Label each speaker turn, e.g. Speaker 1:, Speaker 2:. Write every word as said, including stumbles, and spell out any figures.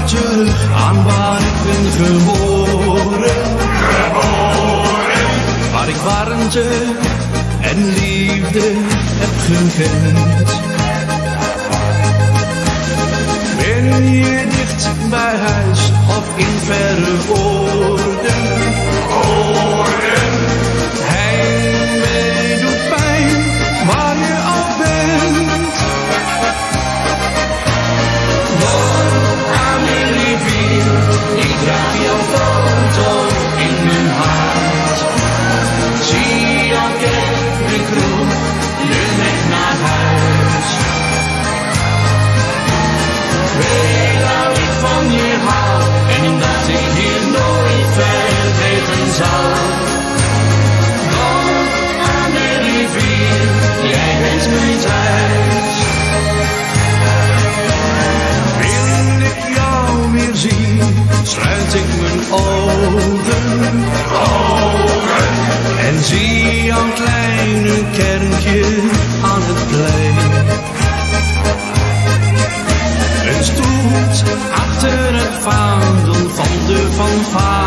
Speaker 1: terug aan waar ik ben geboren.
Speaker 2: Geboren.
Speaker 1: Waar ik warmte en liefde heb gekend. Ben je dicht bij huis of in verre oorden?
Speaker 2: Oorden.
Speaker 1: Heimwee doet pijn waar je al bent. Woon aan de rivier, ik draag jouw foto in mijn hart. Zie jouw kerk, de kroeg, de weg naar huis. Weet dat ik van je hou en dat ik hier nooit vergeten zal. Woon aan de rivier, jij bent mijn thuis. Wil ik jou weer zien, sluit ik mijn ogen.
Speaker 2: Ogen.
Speaker 1: En zie jouw kleine kerkje aan het plein. Een stoet achter het vaandel van de fanfare.